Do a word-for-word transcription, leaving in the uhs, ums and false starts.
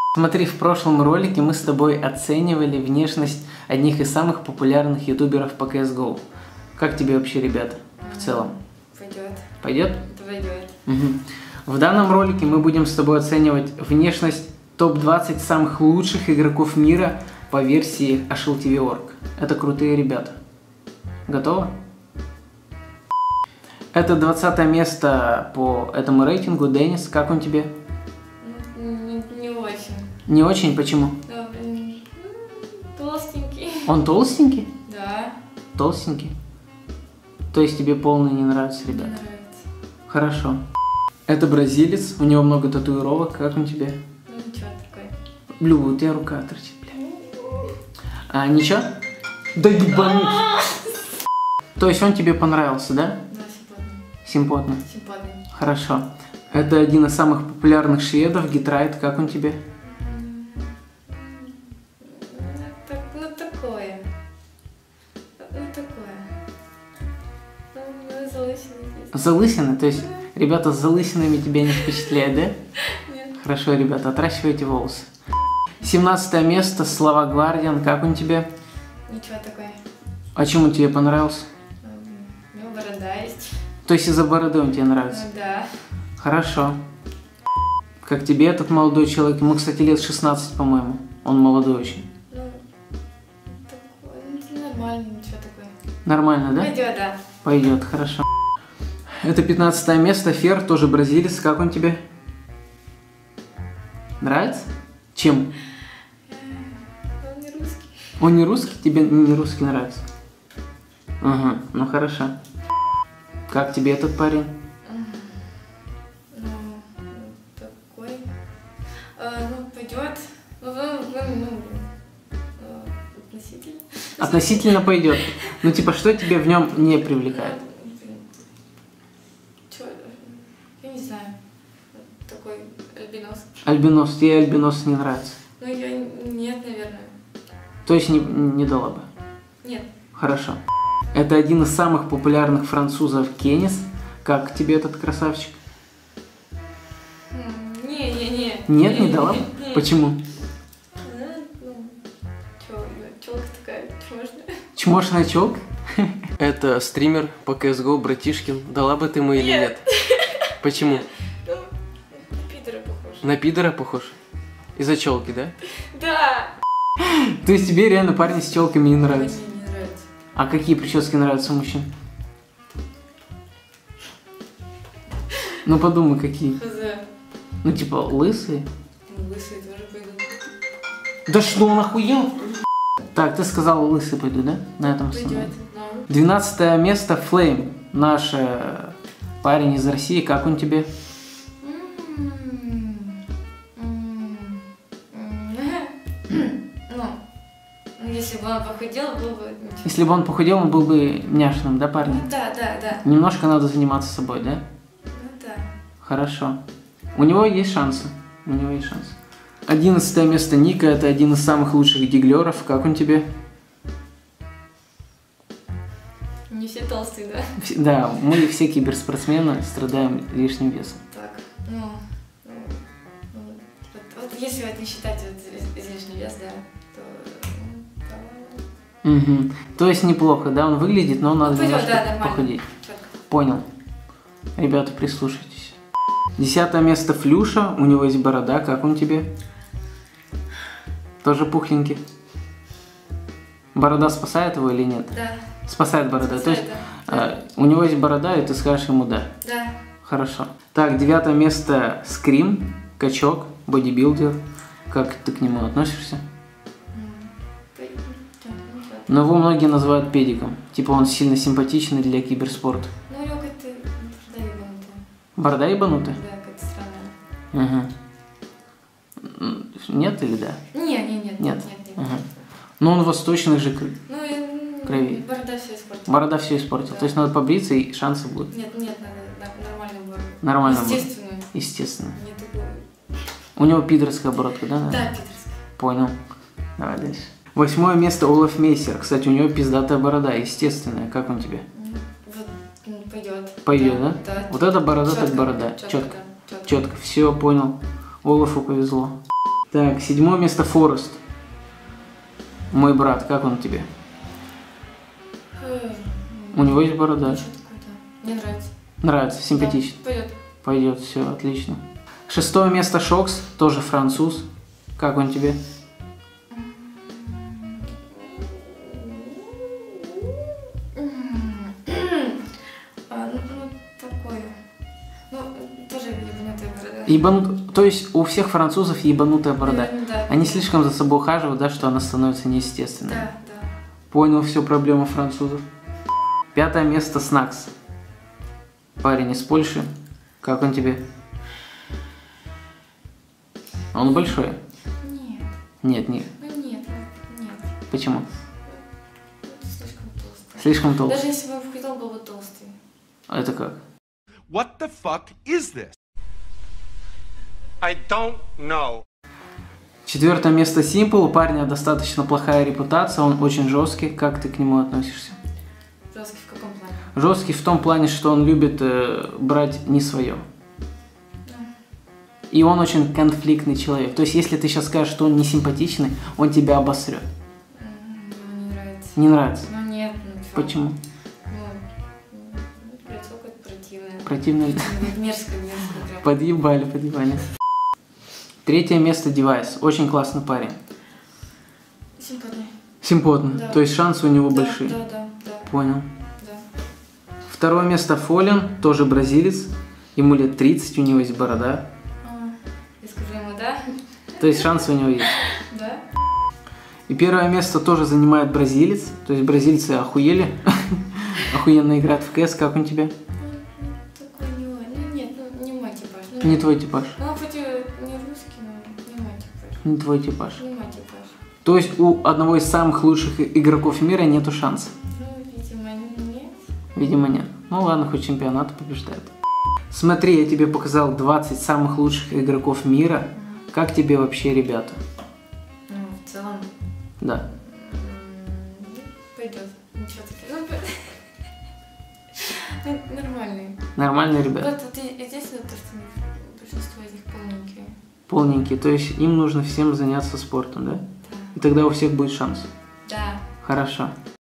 Смотри, в прошлом ролике мы с тобой оценивали внешность одних из самых популярных ютуберов по си эс го. Как тебе вообще, ребята, в целом? Пойдет. Пойдет? Пойдет. Угу. В данном ролике мы будем с тобой оценивать внешность топ двадцать самых лучших игроков мира по версии ашел ти ви точка орг. Это крутые ребята. Готово? Это двадцатое место по этому рейтингу. Денис, как он тебе? Не, не очень. Не очень? Почему? Да, блин. Толстенький. Он толстенький? Да. Толстенький? То есть тебе полный не нравится, ребят? Не нравится. Хорошо. Это бразилец, у него много татуировок. Как он тебе? Ну ничего такой. Блю, у тебя рука торчит, бля. А, ничего? Да ебануть. То есть он тебе понравился, да? Да, симпатный. Симпотно. Симпатный. Хорошо. Это один из самых популярных шведов, Гитрайт. Как он тебе? Ну, так, ну такое. Ну такое. Ну, ну залысины есть. Залысины? То есть ребята с залысинами тебя не впечатляют, да? Нет. Хорошо, ребята, отращивайте волосы. семнадцатое место, Слава Гвардиан. Как он тебе? Ничего такое. А чему тебе понравился? У него борода есть. То есть из-за бороды он тебе нравится? Ну да. Хорошо. Как тебе этот молодой человек? Ему, кстати, лет шестнадцать, по-моему. Он молодой очень. Ну, такое, ну, нормально, ничего такое. Нормально, да? Пойдет, да. Пойдет, хорошо. Это пятнадцатое место, Фер, тоже бразилец. Как он тебе? Нравится? Чем? Он не русский. Он не русский? Тебе не русский нравится? Ага, ну хорошо. Как тебе этот парень? Ну, такой. А, ну, пойдет. Ну, ну, ну, относительно. Относительно пойдет. Ну типа, что тебе в нем не привлекает? Чё? Я не знаю. Такой альбинос. Альбинос. Тебе альбинос не нравится? Ну, я нет, наверное. То есть не, не дала бы? Нет. Хорошо. Это один из самых популярных французов, Кенис. Как тебе этот красавчик? Не-не-не. Нет, не дала? Почему? Ну, чё, челка такая, чмошная. Чмошная челка? Это стример по си эс го, братишкин. Дала бы ты ему или нет? Почему? Ну, на пидора похож. На пидора похож? Из-за челки, да? Да! То есть тебе реально парни с челками не нравятся? Мне не нравится. А какие прически нравятся мужчин? Ну подумай, какие. Хз. Ну типа лысые? Ну, лысые тоже пойдут. Да что, он охуел? Так, ты сказала, лысые пойду, да? На этом Пойдет. самом. Ну. Двенадцатое место, Флейм. Наш э, парень из России. Как он тебе? Ну, если бы он похудел, было бы ничего. Если бы он похудел, он был бы няшным, да, парень? Ну, да, да, да. Немножко надо заниматься собой, да? Ну, да. Хорошо. У него есть шансы. У него есть шансы. Одиннадцатое место, Ника. Это один из самых лучших диглеров. Как он тебе? Не все толстые, да? Да, мы все киберспортсмены страдаем лишним весом. Так, ну, ну, ну вот, вот если вот не считать вот излишний вес, да, то, ну, то... Угу. То есть неплохо, да? Он выглядит, но надо Пойдет, немножко да, нормально. похудеть. Четко. Понял. Ребята, прислушайтесь. Десятое место, Флюша. У него есть борода. Как он тебе? Тоже пухленький. Борода спасает его или нет? Да. Спасает борода. Спасает, То есть да. э, у него есть борода, и ты скажешь ему да. Да. Хорошо. Так, девятое место, Скрим. Качок. Бодибилдер. Как ты к нему относишься? Но его многие называют педиком. Типа он сильно симпатичный для киберспорта. Ну, у него какая-то борода ебанутая. Борода ебанутая? Да, какая-то странная. Угу. Нет или да? Не, не, нет, нет, нет, нет. Угу. Но он восточных же кр... Ну, и, крови. борода все испортила. Борода все испортил. Да. То есть надо побриться, и шансы будут. Нет, нет, надо на- нормальную бороду. Нормально. Естественную. Естественно. Не такую. У него пидорская бородка, да? наверное? Да, питерская. Понял. Давай дальше. Восьмое место, Олаф Мейсер. Кстати, у него пиздатая борода, естественная. Как он тебе? Вот, ну, пойдет. Пойдет, да? Да. Вот это борода, так Чётко, борода. чётко, Четко. да, чётко. Четко. Все, понял. Олафу повезло. Так, седьмое место Форест. Мой брат, как он тебе? У него есть борода. Мне нравится. Нравится, симпатично. Да, пойдет. Пойдет, все, отлично. Шестое место Шокс, тоже француз. Как он тебе? А, ну, ну, такое. Ну, тоже ебанутая борода. Ебанут... То есть у всех французов ебанутая борода. Наверное, да. Они слишком за собой ухаживают, да, что она становится неестественной. Да, да. Понял всю проблему французов. Пятое место Снакс. Парень из Польши. Как он тебе? Он большой? Нет. Нет, нет. Ну нет, ну, нет. Почему? Слишком толстый. Слишком толстый. Даже если бы он хотел, был бы толстый. А это как? What the fuck is this? I don't know. Четвертое место Simple. У парня достаточно плохая репутация, он очень жесткий. Как ты к нему относишься? Жесткий в каком плане? Жесткий в том плане, что он любит э, брать не свое. И он очень конфликтный человек. То есть, если ты сейчас скажешь, что он не симпатичный, он тебя обосрет. Ему не нравится. Не нравится? Ну нет, ну чё? Почему? Ну, лицо какое-то противное. Противно. Мерзко, мерзко прям. Подъебали, подъебали. Третье место Девайс. Очень классный парень. Симпатный. Симпотный. Да. То есть шансы у него Да, большие. да, да, да, Понял. да. Второе место Фолен. Тоже бразилец. Ему лет тридцать, у него есть борода. А, я скажу ему, да? То есть шансы у него есть. Да? И первое место тоже занимает бразилец. То есть бразильцы охуели. Охуенно играют в КС. Как он тебе? Ну, такой не мой. Ну нет, ну не мой типаж. Ну, Не твой типаж. Ну, он хоть и не русский, но не мой типаж. Не твой типаж. Не мой типаж. То есть у одного из самых лучших игроков мира нету шансов. Ну, видимо, нет. Видимо, нет. Ну ладно, хоть чемпионат побеждает. Смотри, я тебе показал двадцать самых лучших игроков мира. Как тебе вообще, ребята? Ну, в целом, Да. м, пойдет. Ничего такого. Ну, п- ну, нормальный. Нормальные ребята. Вот, вот и- единственное, то, что большинство из них полненькие. Полненькие. То есть им нужно всем заняться спортом, да? Да. И тогда у всех будет шанс. Да. Хорошо.